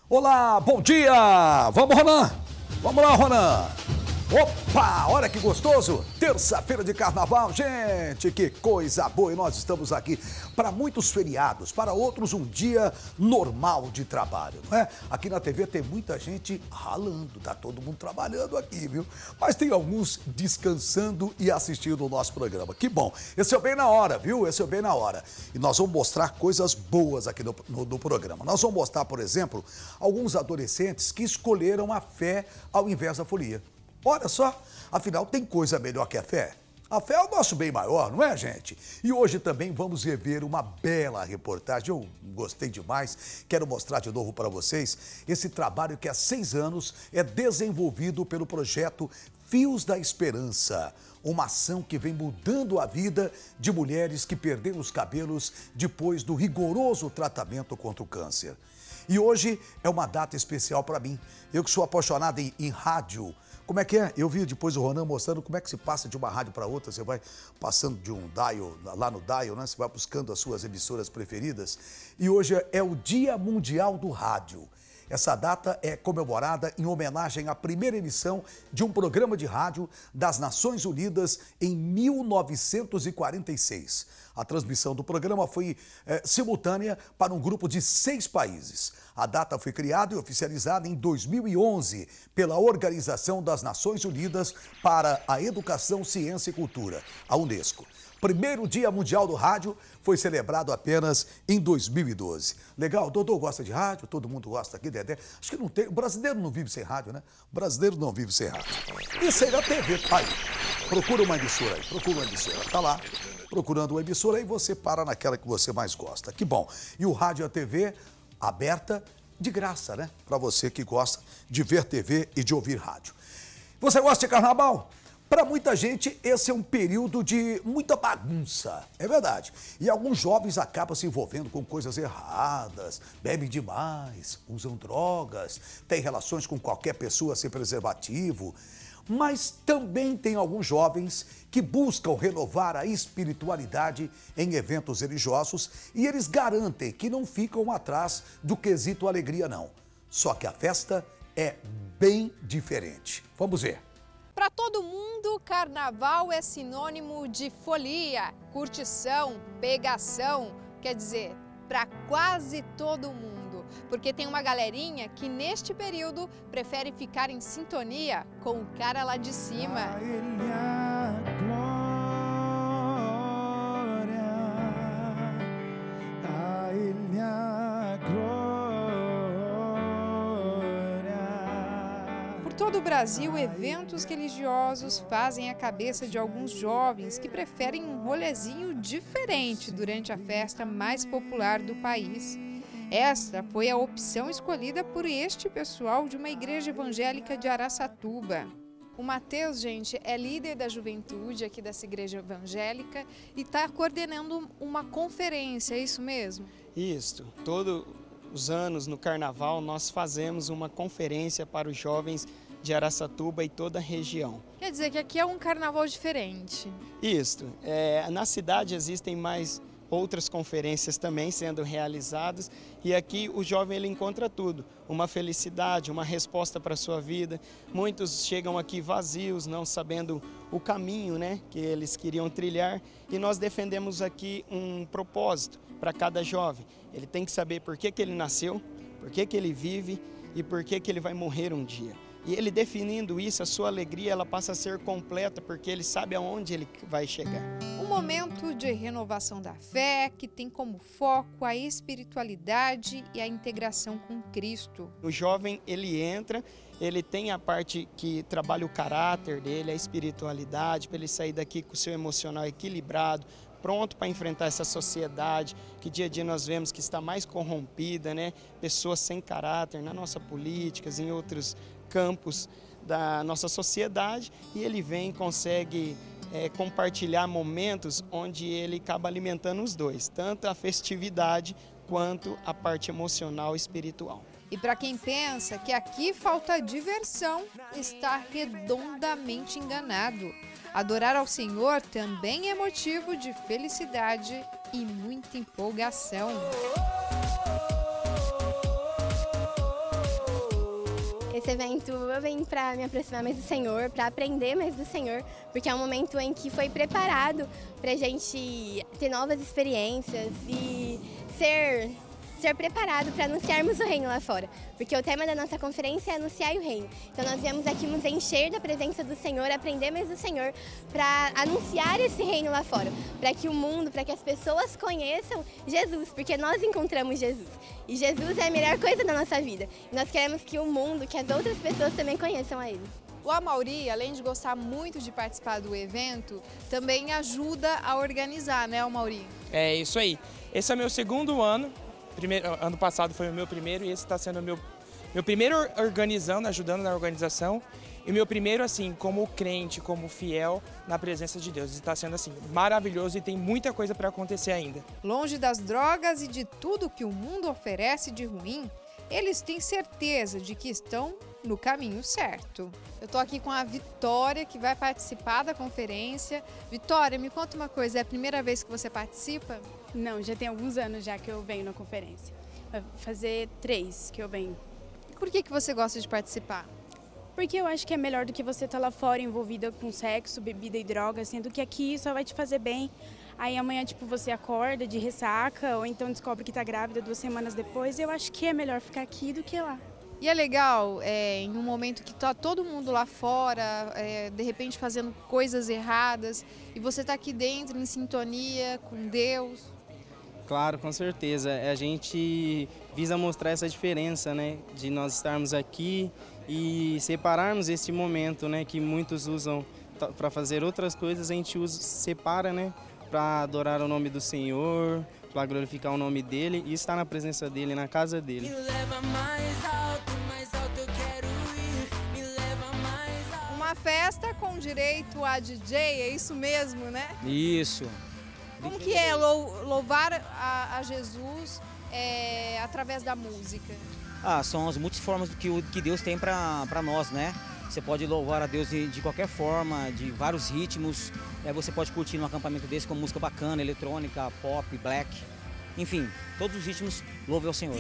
Olá, bom dia! Vamos, Ronan! Vamos lá, Ronan! Opa, olha que gostoso! Terça-feira de carnaval, gente! Que coisa boa! E nós estamos aqui para muitos feriados, para outros um dia normal de trabalho, não é? Aqui na TV tem muita gente ralando, tá todo mundo trabalhando aqui, viu? Mas tem alguns descansando e assistindo o nosso programa. Que bom! Esse é o Bem na Hora, viu? Esse é o Bem na Hora. E nós vamos mostrar coisas boas aqui no programa. Nós vamos mostrar, por exemplo, alguns adolescentes que escolheram a fé ao invés da folia. Olha só, afinal tem coisa melhor que a fé? A fé é o nosso bem maior, não é, gente? E hoje também vamos rever uma bela reportagem, eu gostei demais, quero mostrar de novo para vocês esse trabalho que há 6 anos é desenvolvido pelo projeto Fios da Esperança, uma ação que vem mudando a vida de mulheres que perderam os cabelos depois do rigoroso tratamento contra o câncer. E hoje é uma data especial para mim, eu que sou apaixonado em rádio. Como é que é? Eu vi depois o Ronan mostrando como é que se passa de uma rádio para outra. Você vai passando de um dial, lá no dial, né? Você vai buscando as suas emissoras preferidas. E hoje é o Dia Mundial do Rádio. Essa data é comemorada em homenagem à primeira emissão de um programa de rádio das Nações Unidas em 1946. A transmissão do programa foi simultânea para um grupo de 6 países. A data foi criada e oficializada em 2011 pela Organização das Nações Unidas para a Educação, Ciência e Cultura, a Unesco. Primeiro Dia Mundial do Rádio foi celebrado apenas em 2012. Legal, Dodô gosta de rádio, todo mundo gosta aqui, Dedé. Acho que não tem, o brasileiro não vive sem rádio, né? O brasileiro não vive sem rádio. E sem a TV, aí, procura uma emissora aí, tá lá, procurando uma emissora e você para naquela que você mais gosta. Que bom. E o rádio e a TV aberta de graça, né? Para você que gosta de ver TV e de ouvir rádio. Você gosta de carnaval? Para muita gente, esse é um período de muita bagunça, é verdade. E alguns jovens acabam se envolvendo com coisas erradas, bebem demais, usam drogas, têm relações com qualquer pessoa sem preservativo. Mas também tem alguns jovens que buscam renovar a espiritualidade em eventos religiosos e eles garantem que não ficam atrás do quesito alegria, não. Só que a festa é bem diferente. Vamos ver. Para todo mundo, carnaval é sinônimo de folia, curtição, pegação, quer dizer, para quase todo mundo. Porque tem uma galerinha que neste período prefere ficar em sintonia com o cara lá de cima. Todo o Brasil, eventos religiosos fazem a cabeça de alguns jovens que preferem um rolezinho diferente durante a festa mais popular do país. Esta foi a opção escolhida por este pessoal de uma igreja evangélica de Araçatuba. O Matheus, gente, é líder da juventude aqui dessa igreja evangélica e está coordenando uma conferência, é isso mesmo? Isso, todos os anos no carnaval nós fazemos uma conferência para os jovens de Araçatuba e toda a região. Quer dizer que aqui é um carnaval diferente. Isso. Na cidade existem mais outras conferências também sendo realizadas e aqui o jovem ele encontra tudo, uma felicidade, uma resposta para a sua vida. Muitos chegam aqui vazios, não sabendo o caminho, né, que eles queriam trilhar e nós defendemos aqui um propósito para cada jovem. Ele tem que saber por que ele nasceu, por que ele vive e por que ele vai morrer um dia. E ele definindo isso, a sua alegria ela passa a ser completa porque ele sabe aonde ele vai chegar. Um momento de renovação da fé que tem como foco a espiritualidade e a integração com Cristo. O jovem ele entra, ele tem a parte que trabalha o caráter dele, a espiritualidade, para ele sair daqui com o seu emocional equilibrado, pronto para enfrentar essa sociedade que dia a dia nós vemos que está mais corrompida, né? Pessoas sem caráter na nossa política, em outros campos da nossa sociedade e ele vem e consegue compartilhar momentos onde ele acaba alimentando os dois, tanto a festividade quanto a parte emocional e espiritual. E para quem pensa que aqui falta diversão, está redondamente enganado. Adorar ao Senhor também é motivo de felicidade e muita empolgação. Nesse evento eu venho para me aproximar mais do Senhor, para aprender mais do Senhor, porque é um momento em que foi preparado para a gente ter novas experiências e ser preparado para anunciarmos o reino lá fora, porque o tema da nossa conferência é anunciar o reino. Então nós viemos aqui nos encher da presença do Senhor, aprender mais do Senhor, para anunciar esse reino lá fora, para que o mundo, para que as pessoas conheçam Jesus, porque nós encontramos Jesus. E Jesus é a melhor coisa da nossa vida. E nós queremos que o mundo, que as outras pessoas também conheçam a Ele. O Amaury, além de gostar muito de participar do evento, também ajuda a organizar, né, Amaury? É isso aí. Esse é meu segundo ano. Ano passado foi o meu primeiro e esse está sendo o meu primeiro organizando, ajudando na organização. E o meu primeiro, assim, como crente, como fiel na presença de Deus. Está sendo, assim, maravilhoso e tem muita coisa para acontecer ainda. Longe das drogas e de tudo que o mundo oferece de ruim, eles têm certeza de que estão no caminho certo. Eu estou aqui com a Vitória, que vai participar da conferência. Vitória, me conta uma coisa, é a primeira vez que você participa? Não, já tem alguns anos já que eu venho na conferência. Vai fazer 3 que eu venho. E por que você gosta de participar? Porque eu acho que é melhor do que você estar lá fora envolvida com sexo, bebida e droga, sendo que aqui só vai te fazer bem. Aí amanhã, tipo, você acorda de ressaca ou então descobre que tá grávida 2 semanas depois. Eu acho que é melhor ficar aqui do que lá. E é legal, em um momento que tá todo mundo lá fora, de repente fazendo coisas erradas, e você tá aqui dentro em sintonia com Deus. Claro, com certeza. A gente visa mostrar essa diferença, né, de nós estarmos aqui e separarmos este momento, né, que muitos usam para fazer outras coisas, a gente separa, né, para adorar o nome do Senhor, para glorificar o nome dele e estar na presença dele, na casa dele. Me leva mais alto eu quero ir, me leva mais alto. Uma festa com direito a DJ, é isso mesmo, né? Isso. Como que é louvar a Jesus através da música? São as muitas formas que Deus tem para nós, né? Você pode louvar a Deus de qualquer forma, de vários ritmos. Você pode curtir num acampamento desse com música bacana, eletrônica, pop, black. Enfim, todos os ritmos louve ao Senhor.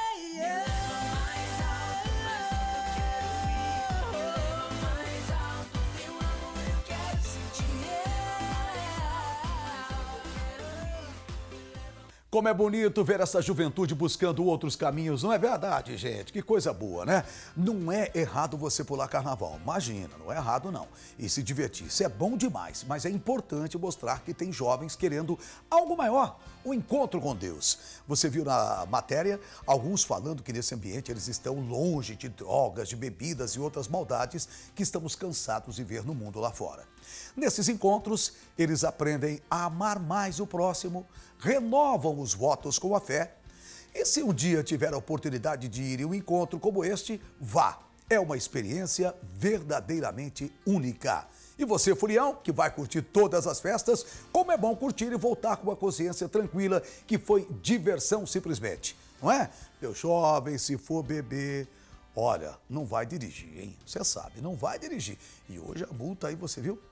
Como é bonito ver essa juventude buscando outros caminhos, não é verdade, gente? Que coisa boa, né? Não é errado você pular carnaval, imagina, não é errado não. E se divertir, isso é bom demais, mas é importante mostrar que tem jovens querendo algo maior, o encontro com Deus. Você viu na matéria alguns falando que nesse ambiente eles estão longe de drogas, de bebidas e outras maldades que estamos cansados de ver no mundo lá fora. Nesses encontros, eles aprendem a amar mais o próximo, renovam os votos com a fé. E se um dia tiver a oportunidade de ir em um encontro como este, vá. É uma experiência verdadeiramente única. E você, furião, que vai curtir todas as festas, como é bom curtir e voltar com uma consciência tranquila que foi diversão simplesmente. Não é? Meu jovem, se for beber, olha, não vai dirigir, hein? Você sabe, não vai dirigir. E hoje a multa aí, você viu?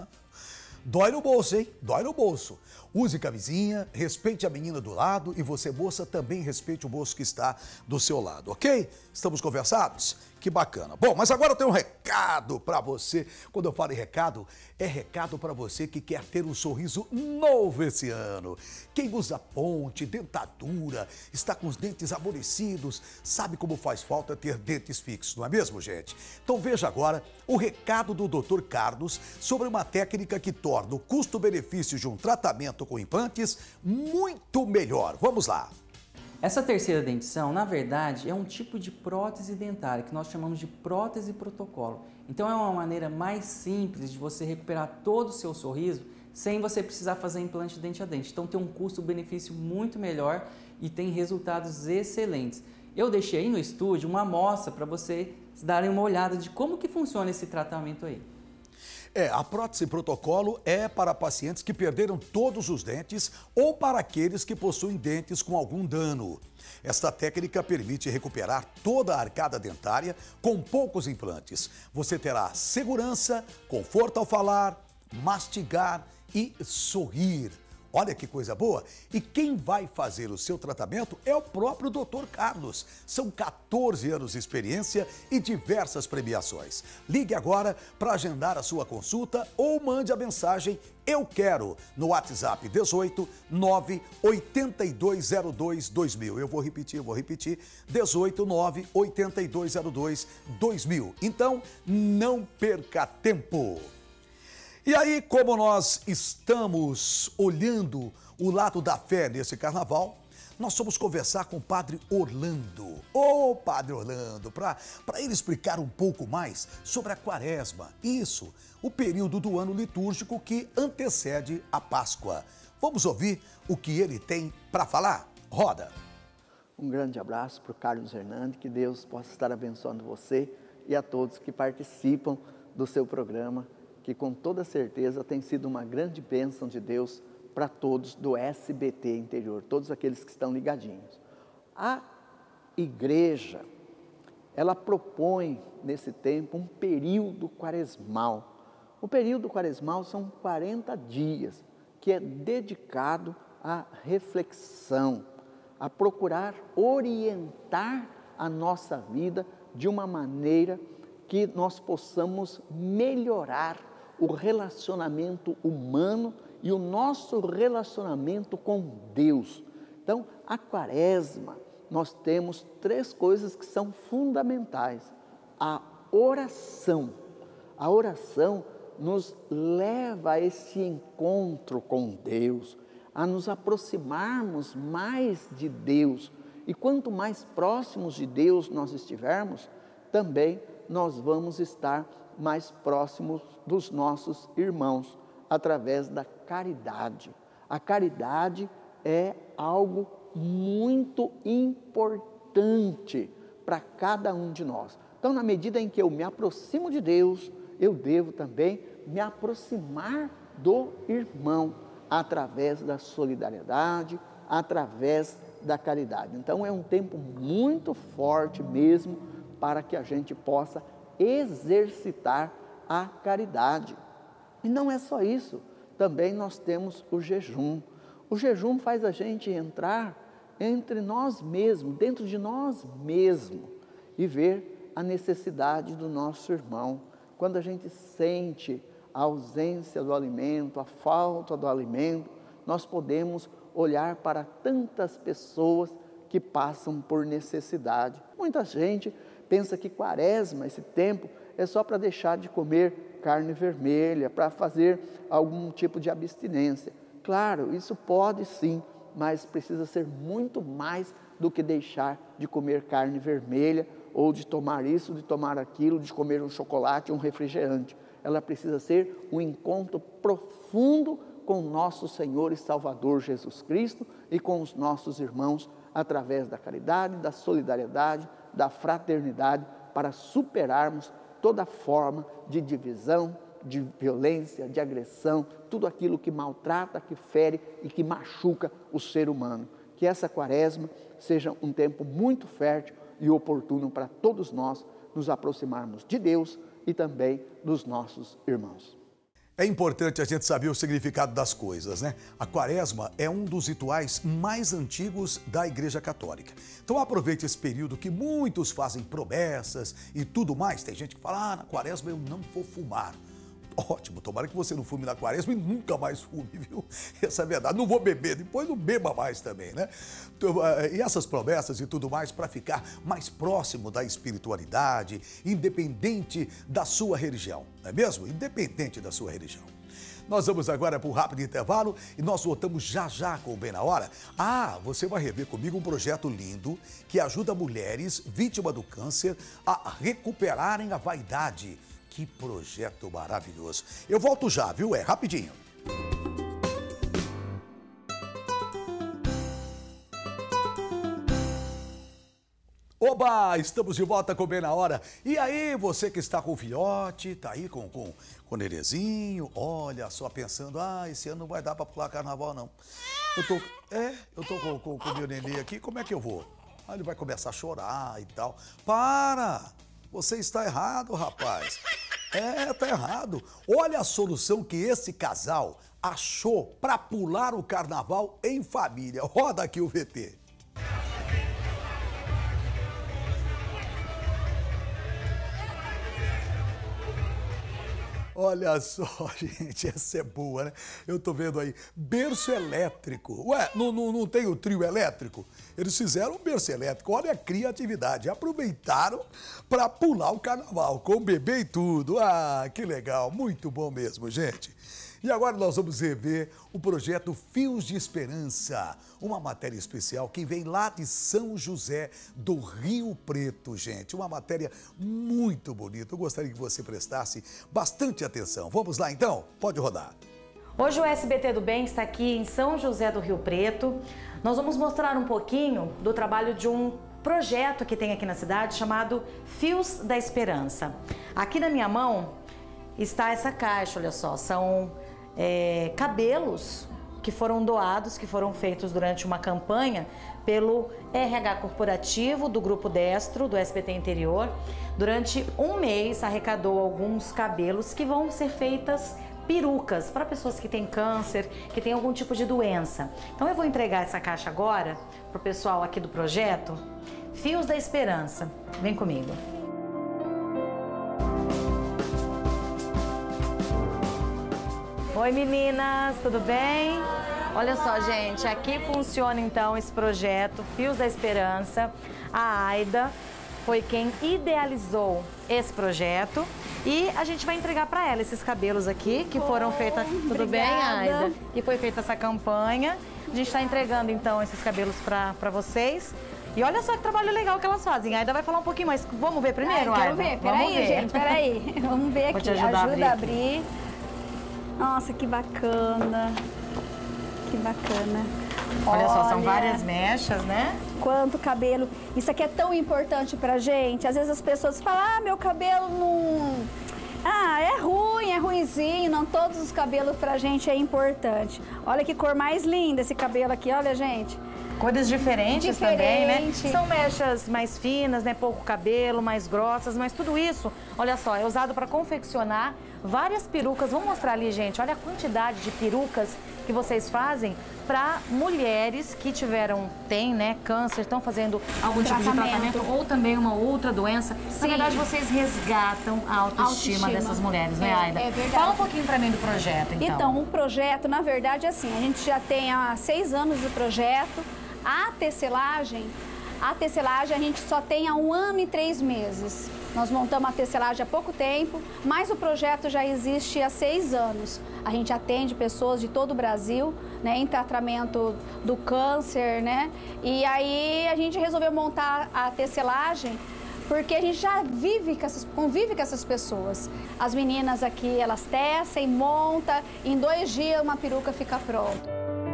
Dói no bolso, hein? Dói no bolso. Use camisinha, respeite a menina do lado e você, moça, também respeite o moço que está do seu lado, ok? Estamos conversados? Que bacana. Bom, mas agora eu tenho um recado para você. Quando eu falo em recado, é recado para você que quer ter um sorriso novo esse ano. Quem usa ponte, dentadura, está com os dentes amolecidos, sabe como faz falta ter dentes fixos, não é mesmo, gente? Então veja agora o recado do Dr. Carlos sobre uma técnica que torna o custo-benefício de um tratamento com implantes muito melhor. Vamos lá. Essa terceira dentição, na verdade, é um tipo de prótese dentária que nós chamamos de prótese protocolo. Então é uma maneira mais simples de você recuperar todo o seu sorriso sem você precisar fazer implante dente a dente. Então tem um custo-benefício muito melhor e tem resultados excelentes. Eu deixei aí no estúdio uma amostra para vocês darem uma olhada de como que funciona esse tratamento aí. A prótese protocolo é para pacientes que perderam todos os dentes ou para aqueles que possuem dentes com algum dano. Esta técnica permite recuperar toda a arcada dentária com poucos implantes. Você terá segurança, conforto ao falar, mastigar e sorrir. Olha que coisa boa. E quem vai fazer o seu tratamento é o próprio Dr. Carlos. São 14 anos de experiência e diversas premiações. Ligue agora para agendar a sua consulta ou mande a mensagem "Eu quero" no WhatsApp 18 9 8202 2000. Eu vou repetir, 18 9 8202 2000. Então, não perca tempo. E aí, como nós estamos olhando o lado da fé nesse carnaval, nós vamos conversar com o Padre Orlando. Ô, Padre Orlando, para ele explicar um pouco mais sobre a Quaresma. Isso, o período do ano litúrgico que antecede a Páscoa. Vamos ouvir o que ele tem para falar? Roda! Um grande abraço para o Carlos Hernandes, que Deus possa estar abençoando você e a todos que participam do seu programa, que com toda certeza tem sido uma grande bênção de Deus para todos do SBT Interior, todos aqueles que estão ligadinhos. A igreja, ela propõe nesse tempo um período quaresmal. O período quaresmal são 40 dias, que é dedicado à reflexão, a procurar orientar a nossa vida de uma maneira que nós possamos melhorar o relacionamento humano e o nosso relacionamento com Deus. Então, a Quaresma, nós temos 3 coisas que são fundamentais. A oração. A oração nos leva a esse encontro com Deus, a nos aproximarmos mais de Deus. E quanto mais próximos de Deus nós estivermos, também nós vamos estar mais próximos dos nossos irmãos, através da caridade. A caridade é algo muito importante para cada um de nós. Então, na medida em que eu me aproximo de Deus, eu devo também me aproximar do irmão, através da solidariedade, através da caridade. Então, é um tempo muito forte mesmo para que a gente possa exercitar a caridade. E não é só isso, também nós temos o jejum. O jejum faz a gente entrar entre nós mesmos, dentro de nós mesmos, e ver a necessidade do nosso irmão. Quando a gente sente a ausência do alimento, a falta do alimento, nós podemos olhar para tantas pessoas que passam por necessidade. Muita gente pensa que Quaresma, esse tempo, é só para deixar de comer carne vermelha, para fazer algum tipo de abstinência. Claro, isso pode sim, mas precisa ser muito mais do que deixar de comer carne vermelha, ou de tomar isso, de tomar aquilo, de comer um chocolate, um refrigerante. Ela precisa ser um encontro profundo com nosso Senhor e Salvador Jesus Cristo e com os nossos irmãos, através da caridade, da solidariedade, da fraternidade, para superarmos toda forma de divisão, de violência, de agressão, tudo aquilo que maltrata, que fere e que machuca o ser humano. Que essa Quaresma seja um tempo muito fértil e oportuno para todos nós nos aproximarmos de Deus e também dos nossos irmãos. É importante a gente saber o significado das coisas, né? A Quaresma é um dos rituais mais antigos da Igreja Católica. Então aproveite esse período que muitos fazem promessas e tudo mais. Tem gente que fala, na Quaresma eu não vou fumar. Ótimo, tomara que você não fume na Quaresma e nunca mais fume, viu? Essa é a verdade. Não vou beber, depois não beba mais também, né? E essas promessas e tudo mais para ficar mais próximo da espiritualidade, independente da sua religião, não é mesmo? Independente da sua religião. Nós vamos agora para um rápido intervalo e nós voltamos já já com o Bem na Hora. Você vai rever comigo um projeto lindo que ajuda mulheres vítimas do câncer a recuperarem a vaidade. Que projeto maravilhoso. Eu volto já, viu? É rapidinho. Oba! Estamos de volta com o Bem na Hora. E aí, você que está com o filhote, tá aí com o nenezinho, olha só pensando, esse ano não vai dar para pular carnaval, não. Eu tô com o meu nenê aqui, como é que eu vou? Ele vai começar a chorar e tal. Para! Você está errado, rapaz. Tá errado. Olha a solução que esse casal achou para pular o carnaval em família. Roda aqui o VT. Olha só, gente, essa é boa, né? Eu tô vendo aí, berço elétrico. Ué, não tem o trio elétrico? Eles fizeram um berço elétrico, olha a criatividade. Aproveitaram para pular o carnaval, com o bebê e tudo. Ah, que legal, muito bom mesmo, gente. E agora nós vamos rever o projeto Fios de Esperança, uma matéria especial que vem lá de São José do Rio Preto, gente. Uma matéria muito bonita. Eu gostaria que você prestasse bastante atenção. Vamos lá então? Pode rodar. Hoje o SBT do Bem está aqui em São José do Rio Preto. Nós vamos mostrar um pouquinho do trabalho de um projeto que tem aqui na cidade chamado Fios da Esperança. Aqui na minha mão está essa caixa, olha só, são cabelos que foram doados, que foram feitos durante uma campanha pelo RH corporativo do Grupo Destro, do SBT Interior. Durante um mês arrecadou alguns cabelos que vão ser feitas perucas para pessoas que têm câncer, que têm algum tipo de doença. Então eu vou entregar essa caixa agora para o pessoal aqui do projeto Fios da Esperança. Vem comigo. Oi meninas, tudo bem? Olha só, gente, aqui funciona então esse projeto Fios da Esperança. A Aida foi quem idealizou esse projeto e a gente vai entregar para ela esses cabelos aqui que foram feitos. Tudo bem, Aida? E foi feita essa campanha. A gente está entregando então esses cabelos para vocês. E olha só que trabalho legal que elas fazem. A Aida vai falar um pouquinho mais. Vamos ver primeiro, Aida? Quero ver, peraí, gente, peraí. Vamos ver aqui. Vou te ajudar Ajuda a abrir. Nossa, que bacana. Que bacana. Olha só, são várias mechas, né? Quanto cabelo. Isso aqui é tão importante pra gente. Às vezes as pessoas falam, ah, meu cabelo não... Ah, é ruim, é ruinzinho. Não, todos os cabelos pra gente é importante. Olha que cor mais linda esse cabelo aqui, olha, gente. Cores diferentes também, né? São mechas mais finas, né? Pouco cabelo, mais grossas, mas tudo isso, olha só, é usado para confeccionar várias perucas. Vamos mostrar ali, gente, olha a quantidade de perucas que vocês fazem para mulheres que têm, né, câncer, estão fazendo algum tipo de tratamento ou também uma outra doença. Sim. Na verdade, vocês resgatam a autoestima dessas mulheres, né, Aida? É verdade. Fala um pouquinho para mim do projeto, então. Então, o projeto, na verdade, é assim, a gente já tem há 6 anos o projeto. A tecelagem a gente só tem há 1 ano e 3 meses. Nós montamos a tecelagem há pouco tempo, mas o projeto já existe há 6 anos. A gente atende pessoas de todo o Brasil, né, em tratamento do câncer, né? E aí a gente resolveu montar a tecelagem porque a gente já convive com essas pessoas. As meninas aqui, elas tecem, montam, em 2 dias uma peruca fica pronta.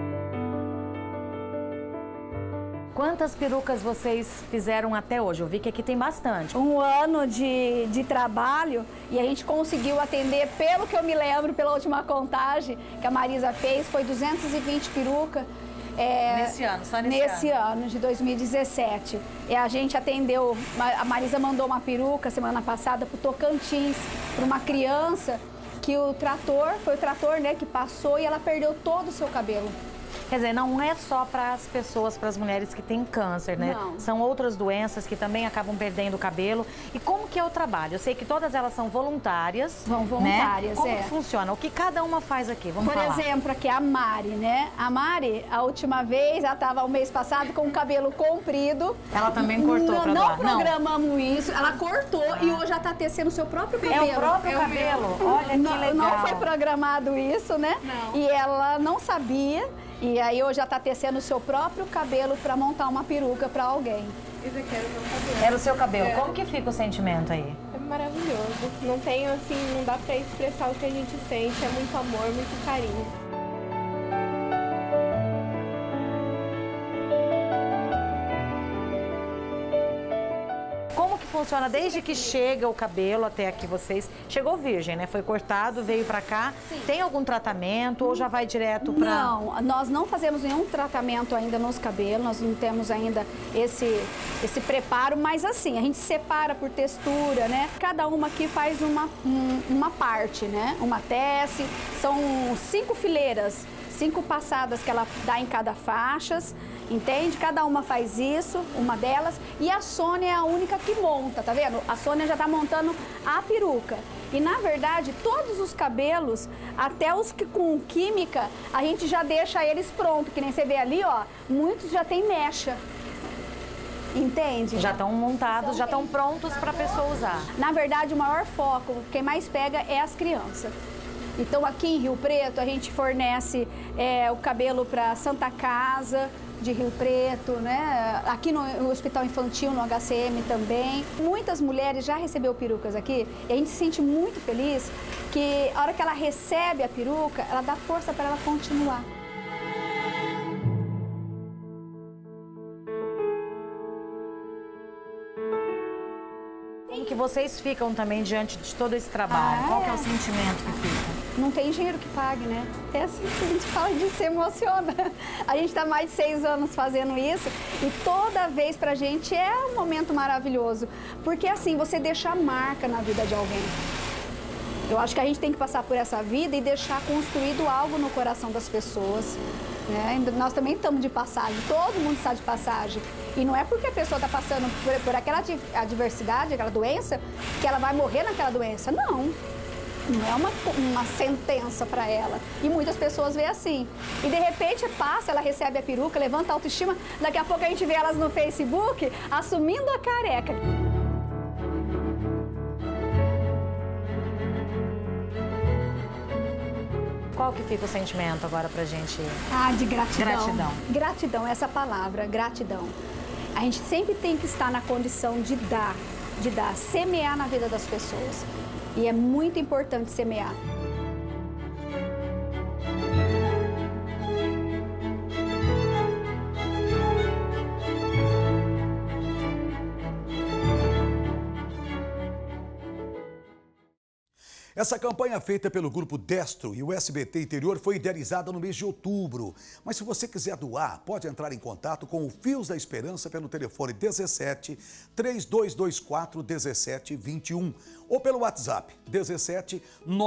Quantas perucas vocês fizeram até hoje? Eu vi que aqui tem bastante. 1 ano de trabalho e a gente conseguiu atender, pelo que eu me lembro, pela última contagem que a Marisa fez, foi 220 perucas. Nesse ano, só nesse ano de 2017. E a gente atendeu, a Marisa mandou uma peruca semana passada para o Tocantins, para uma criança que foi o trator, né, que passou e ela perdeu todo o seu cabelo. Quer dizer, não é só para as pessoas, para as mulheres que têm câncer, né? Não. São outras doenças que também acabam perdendo o cabelo. E como que é o trabalho? Eu sei que todas elas são voluntárias. São voluntárias, né? Como que funciona? O que cada uma faz aqui? Vamos falar. Por exemplo, aqui a Mari, né? A Mari, a última vez, ela estava o mês passado com o cabelo comprido. Ela também cortou para doar? Não programamos isso. Ela cortou e hoje já está tecendo o seu próprio cabelo. É o próprio cabelo? Olha que legal. Não foi programado isso, né? Não. E ela não sabia. E aí hoje já está tecendo o seu próprio cabelo para montar uma peruca para alguém. Esse aqui era o meu cabelo. Era o seu cabelo. Como que fica o sentimento aí? É maravilhoso. Não tem assim, não dá para expressar o que a gente sente. É muito amor, muito carinho. funciona desde que chega o cabelo até aqui vocês? Chegou virgem, né? Foi cortado, veio pra cá. Sim. Tem algum tratamento ou já vai direto pra... Não, nós não fazemos nenhum tratamento ainda nos cabelos, nós não temos ainda esse preparo, mas assim, a gente separa por textura, né? Cada uma aqui faz uma parte, né? Uma tece, são 5 fileiras, 5 passadas que ela dá em cada faixas, entende? Cada uma faz isso, uma delas, e a Sônia é a única que monta, tá vendo? A Sônia já tá montando a peruca. E na verdade, todos os cabelos, até os que com química, a gente já deixa eles prontos, que nem você vê ali, ó, muitos já tem mecha. Entende? Já estão montados, já estão prontos para a pessoa usar. Na verdade, o maior foco, quem mais pega é as crianças. Então, aqui em Rio Preto, a gente fornece o cabelo para Santa Casa de Rio Preto, né? Aqui no Hospital Infantil, no HCM também. Muitas mulheres já receberam perucas aqui e a gente se sente muito feliz que a hora que ela recebe a peruca, ela dá força para ela continuar. Como que vocês ficam também diante de todo esse trabalho? Qual que é o sentimento que fica? Não tem dinheiro que pague, né? É assim que a gente fala, de se emociona. A gente está mais de 6 anos fazendo isso e toda vez pra gente é um momento maravilhoso. Porque assim, você deixa a marca na vida de alguém. Eu acho que a gente tem que passar por essa vida e deixar construído algo no coração das pessoas. Né? Nós também estamos de passagem, todo mundo está de passagem. E não é porque a pessoa está passando por aquela adversidade, aquela doença, que ela vai morrer naquela doença. Não. Não é uma sentença para ela. E muitas pessoas veem assim. E de repente passa, ela recebe a peruca, levanta a autoestima. Daqui a pouco a gente vê elas no Facebook assumindo a careca. Qual que fica o sentimento agora pra gente? De gratidão. Gratidão. Gratidão, essa palavra, gratidão. A gente sempre tem que estar na condição de dar, semear na vida das pessoas. E é muito importante semear. Essa campanha feita pelo Grupo Destro e o SBT Interior foi idealizada no mês de outubro. Mas se você quiser doar, pode entrar em contato com o Fios da Esperança pelo telefone 17 3224 1721 ou pelo WhatsApp 17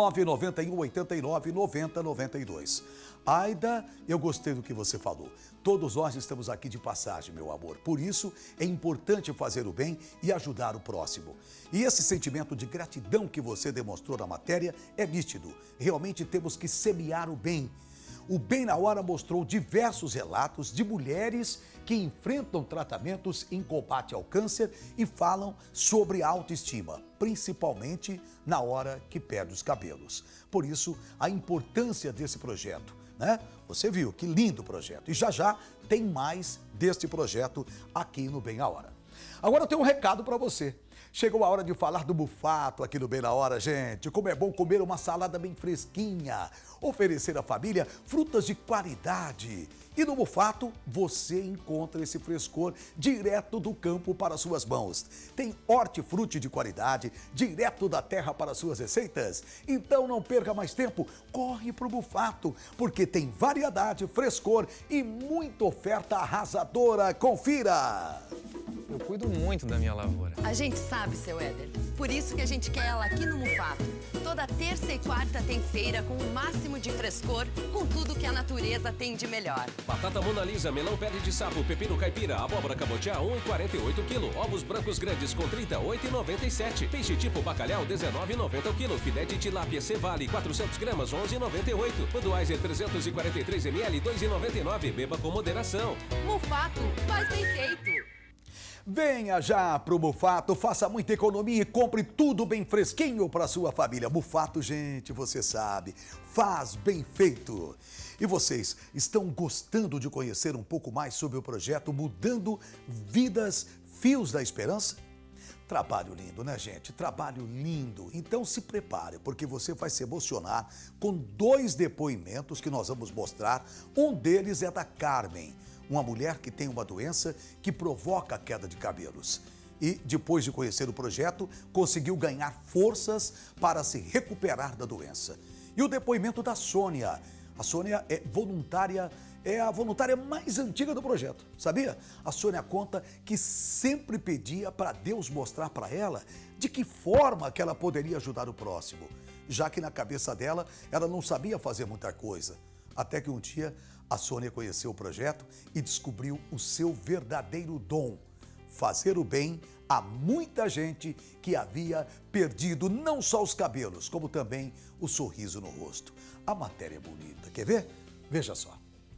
991 89 90 92. Aida, eu gostei do que você falou. Todos nós estamos aqui de passagem, meu amor. Por isso, é importante fazer o bem e ajudar o próximo. E esse sentimento de gratidão que você demonstrou na matéria é nítido. Realmente temos que semear o bem. O Bem na Hora mostrou diversos relatos de mulheres que enfrentam tratamentos em combate ao câncer e falam sobre autoestima, principalmente na hora que perde os cabelos. Por isso, a importância desse projeto. Né? Você viu que lindo projeto e já tem mais deste projeto aqui no Bem a Hora. Agora eu tenho um recado para você. Chegou a hora de falar do Mufato aqui no Bem na Hora, gente. Como é bom comer uma salada bem fresquinha, oferecer à família frutas de qualidade. E no Mufato você encontra esse frescor direto do campo para suas mãos. Tem hortifruti de qualidade, direto da terra para suas receitas. Então não perca mais tempo, corre para o Mufato, porque tem variedade, frescor e muita oferta arrasadora. Confira! Eu cuido muito da minha lavoura. A gente sabe, seu Éder. Por isso que a gente quer ela aqui no Mufato. Toda terça e quarta tem feira com o máximo de frescor, com tudo que a natureza tem de melhor. Batata Mona Lisa, melão pele de sapo, pepino caipira, abóbora cabotiá, 1,48 kg. Ovos brancos grandes com 38,97. Peixe tipo bacalhau, 19,90 o quilo. Filé de tilápia Cevale, 400 gramas, 11,98. Budweiser 343 ml, 2,99. Beba com moderação. Mufato, faz bem feito. Venha já pro Mufato, faça muita economia e compre tudo bem fresquinho para sua família. Mufato, gente, você sabe, faz bem feito. E vocês estão gostando de conhecer um pouco mais sobre o projeto Mudando Vidas Fios da Esperança? Trabalho lindo, né, gente? Trabalho lindo. Então se prepare, porque você vai se emocionar com 2 depoimentos que nós vamos mostrar. Um deles é da Carmen, uma mulher que tem uma doença que provoca a queda de cabelos. e, depois de conhecer o projeto, conseguiu ganhar forças para se recuperar da doença. E o depoimento da Sônia. A Sônia é voluntária, é a voluntária mais antiga do projeto, sabia? A Sônia conta que sempre pedia para Deus mostrar para ela de que forma que ela poderia ajudar o próximo, já que na cabeça dela ela não sabia fazer muita coisa. Até que um dia a Sônia conheceu o projeto e descobriu o seu verdadeiro dom: fazer o bem a muita gente que havia perdido não só os cabelos, como também o sorriso no rosto. A matéria é bonita, quer ver? Veja só.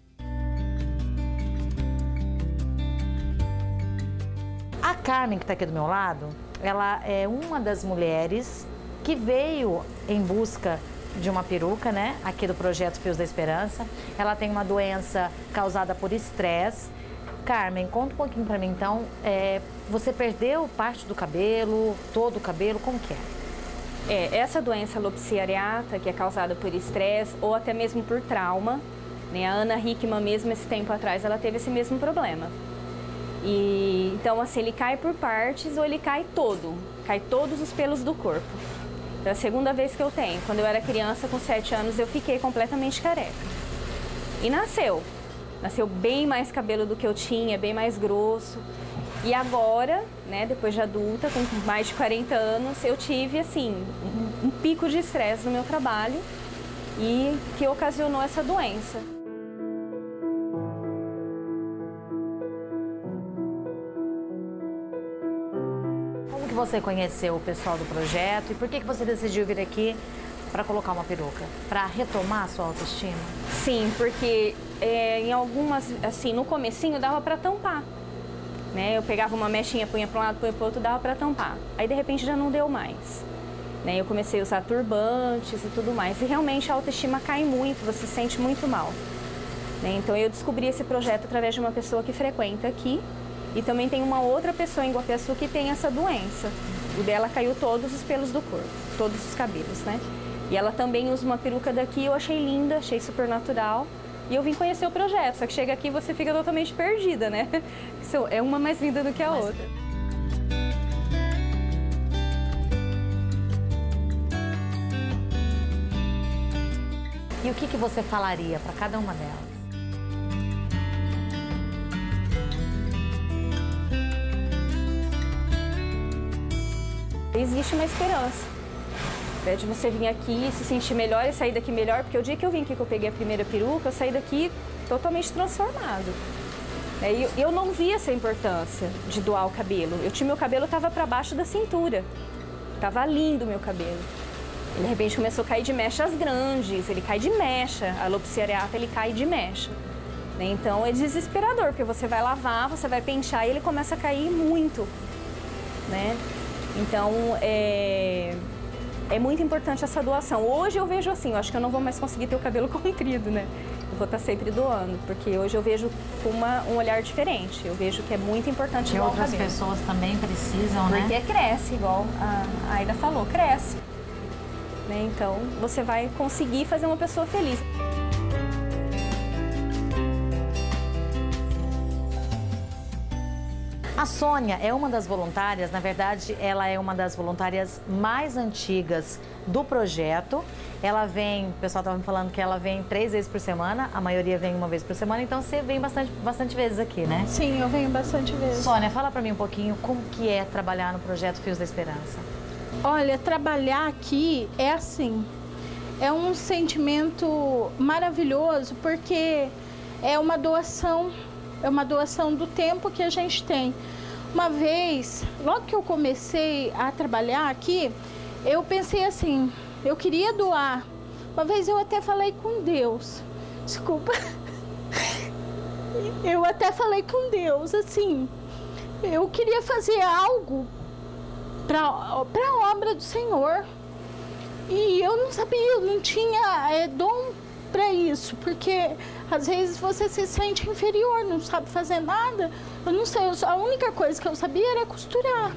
A Carmen, que está aqui do meu lado, ela é uma das mulheres que veio em busca de uma peruca, né? Aqui do Projeto Fios da Esperança. Ela tem uma doença causada por estresse. Carmen, conta um pouquinho para mim, então. Você perdeu parte do cabelo, todo o cabelo, como que é? Essa doença alopecia areata, que é causada por estresse ou até mesmo por trauma, né? A Ana Hickman mesmo, esse tempo atrás, ela teve esse mesmo problema. E então, assim, ele cai por partes ou ele cai todo, cai todos os pelos do corpo. É a segunda vez que eu tenho. Quando eu era criança, com 7 anos, eu fiquei completamente careca. E nasceu bem mais cabelo do que eu tinha, bem mais grosso. E agora, né, depois de adulta, com mais de 40 anos, eu tive, assim, um pico de estresse no meu trabalho e que ocasionou essa doença. Como que você conheceu o pessoal do projeto e por que você decidiu vir aqui para colocar uma peruca? Para retomar a sua autoestima? Sim, porque em algumas, assim, no comecinho dava para tampar. Né? Eu pegava uma mechinha, punha para um lado, punha para o outro, dava para tampar. Aí, de repente, já não deu mais. Né? Eu comecei a usar turbantes e tudo mais. E, realmente, a autoestima cai muito, você se sente muito mal. Né? Então, eu descobri esse projeto através de uma pessoa que frequenta aqui. E também tem uma outra pessoa em Guapiaçu que tem essa doença. O dela caiu todos os pelos do corpo, todos os cabelos, né? E ela também usa uma peruca daqui, eu achei linda, achei super natural. E eu vim conhecer o projeto, só que chega aqui e você fica totalmente perdida, né? É uma mais linda do que a outra. E o que você falaria para cada uma delas? Existe uma esperança. De você vir aqui, se sentir melhor e sair daqui melhor, porque o dia que eu vim aqui, que eu peguei a primeira peruca, eu saí daqui totalmente transformado. E eu não vi essa importância de doar o cabelo. Meu cabelo estava para baixo da cintura, estava lindo o meu cabelo. Ele, de repente, começou a cair de mechas grandes, ele cai de mecha, a alopecia areata, ele cai de mecha. Então é desesperador, porque você vai lavar, você vai pentear e ele começa a cair muito. Né? Então, é muito importante essa doação. Hoje eu vejo assim, eu acho que eu não vou mais conseguir ter o cabelo comprido, né? Eu vou estar sempre doando, porque hoje eu vejo com um olhar diferente. Eu vejo que é muito importante doar o cabelo. Outras pessoas também precisam, né? Porque cresce, igual a Aida falou, cresce. Né? Então, você vai conseguir fazer uma pessoa feliz. A Sônia é uma das voluntárias, na verdade, ela é uma das voluntárias mais antigas do projeto. Ela vem, o pessoal estava me falando que ela vem 3 vezes por semana, a maioria vem 1 vez por semana, então você vem bastante vezes aqui, né? Sim, eu venho bastante vezes. Sônia, fala para mim um pouquinho como que é trabalhar no Projeto Fios da Esperança. Olha, trabalhar aqui é assim, é um sentimento maravilhoso, porque é uma doação do tempo que a gente tem. Uma vez, logo que eu comecei a trabalhar aqui, eu pensei assim, eu queria doar. Uma vez eu até falei com Deus, desculpa, eu até falei com Deus, assim, eu queria fazer algo para a obra do Senhor. E eu não sabia, eu não tinha dom para isso, porque às vezes você se sente inferior, não sabe fazer nada. Eu não sei, a única coisa que eu sabia era costurar.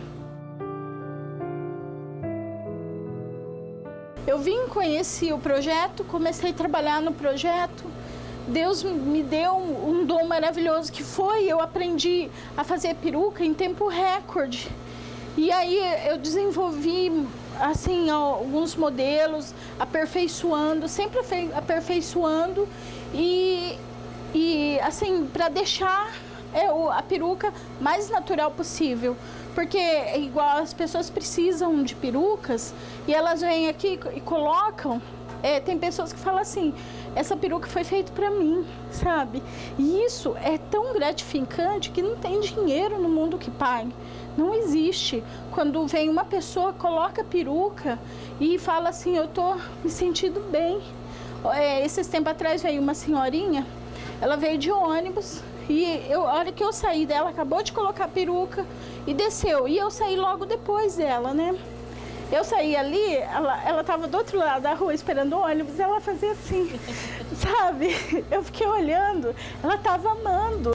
Eu vim, conheci o projeto, comecei a trabalhar no projeto. Deus me deu um dom maravilhoso que foi, eu aprendi a fazer peruca em tempo recorde. E aí eu desenvolvi, assim, alguns modelos, aperfeiçoando, sempre aperfeiçoando e assim, para deixar a peruca mais natural possível. Porque, igual as pessoas precisam de perucas e elas vêm aqui e colocam, tem pessoas que falam assim, essa peruca foi feita para mim, sabe? E isso é tão gratificante que não tem dinheiro no mundo que pague. Não existe. Quando vem uma pessoa, coloca a peruca e fala assim, eu tô me sentindo bem. Esses tempos atrás veio uma senhorinha, ela veio de ônibus e a hora que eu saí dela, acabou de colocar a peruca e desceu. E eu saí logo depois dela, né? Eu saí ali, ela estava do outro lado da rua esperando o ônibus, ela fazia assim, sabe? Eu fiquei olhando, ela estava amando.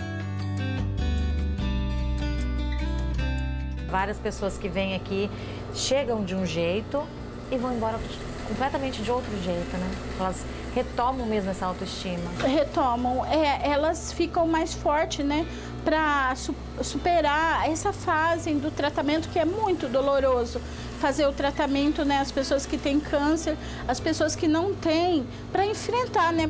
Várias pessoas que vêm aqui chegam de um jeito e vão embora completamente de outro jeito, né? Elas retomam mesmo essa autoestima. Retomam, elas ficam mais fortes, né? Para superar essa fase do tratamento que é muito doloroso. Fazer o tratamento, né? As pessoas que têm câncer, as pessoas que não têm, para enfrentar, né?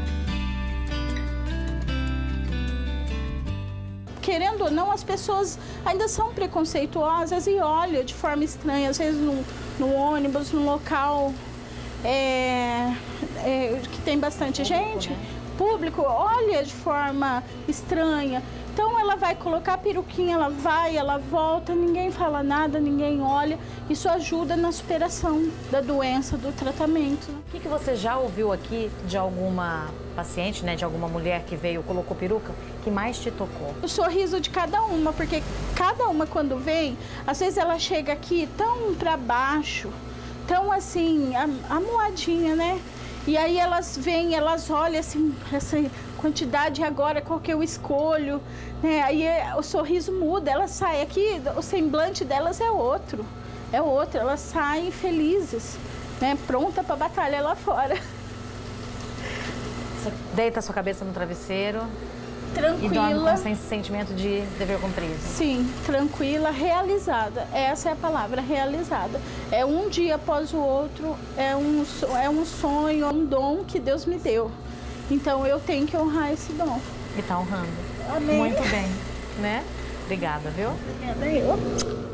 Querendo ou não, as pessoas ainda são preconceituosas e olham de forma estranha, às vezes no ônibus, no local que tem bastante gente, público, olha de forma estranha. Então ela vai colocar a peruquinha, ela vai, ela volta, ninguém fala nada, ninguém olha. Isso ajuda na superação da doença, do tratamento. O que você já ouviu aqui de alguma paciente, né, de alguma mulher que veio, colocou peruca, que mais te tocou? O sorriso de cada uma, porque cada uma quando vem, às vezes ela chega aqui tão para baixo, tão assim, amuadinha, né? E aí elas vêm, elas olham assim, essa quantidade agora, qual que eu escolho, né? Aí o sorriso muda, elas saem aqui, o semblante delas é outro, elas saem felizes, né? Pronta para batalha lá fora. Você deita a sua cabeça no travesseiro. Tranquila. E dorme com esse sentimento de dever cumprido. Sim, tranquila, realizada. Essa é a palavra, realizada. É um dia após o outro, é um sonho, é um dom que Deus me deu. Então eu tenho que honrar esse dom. E tá honrando. Amém. Muito bem, né? Obrigada, viu? Obrigada eu.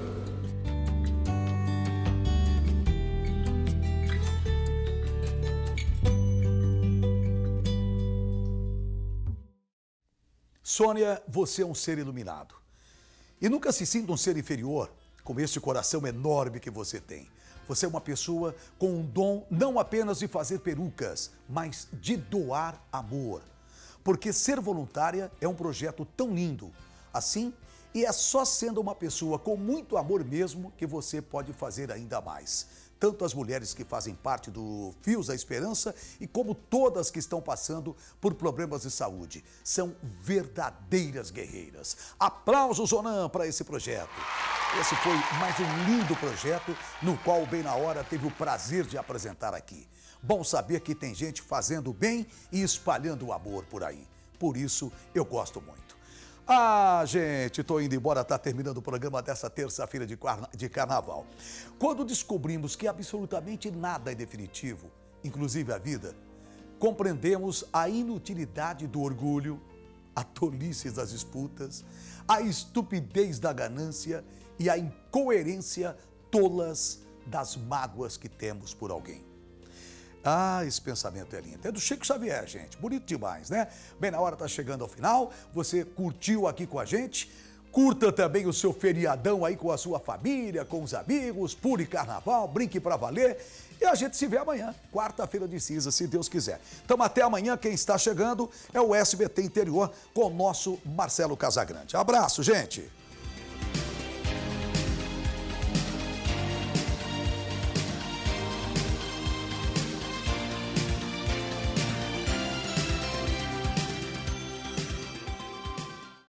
Sônia, você é um ser iluminado. E nunca se sinta um ser inferior com esse coração enorme que você tem. Você é uma pessoa com um dom não apenas de fazer perucas, mas de doar amor. Porque ser voluntária é um projeto tão lindo. Assim, e é só sendo uma pessoa com muito amor mesmo que você pode fazer ainda mais. Tanto as mulheres que fazem parte do Fios da Esperança e como todas que estão passando por problemas de saúde. São verdadeiras guerreiras. Aplausos, Zonan, para esse projeto. Esse foi mais um lindo projeto no qual o Bem na Hora teve o prazer de apresentar aqui. Bom saber que tem gente fazendo bem e espalhando o amor por aí. Por isso, eu gosto muito. Ah, gente, tô indo embora, tá terminando o programa dessa terça-feira de carnaval. Quando descobrimos que absolutamente nada é definitivo, inclusive a vida, compreendemos a inutilidade do orgulho, a tolice das disputas, a estupidez da ganância e a incoerência tolas das mágoas que temos por alguém. Ah, esse pensamento é lindo. É do Chico Xavier, gente. Bonito demais, né? Bem na Hora tá chegando ao final. Você curtiu aqui com a gente? Curta também o seu feriadão aí com a sua família, com os amigos, pule carnaval, brinque pra valer. E a gente se vê amanhã, quarta-feira de cinza, se Deus quiser. Então até amanhã, quem está chegando é o SBT Interior com o nosso Marcelo Casagrande. Abraço, gente!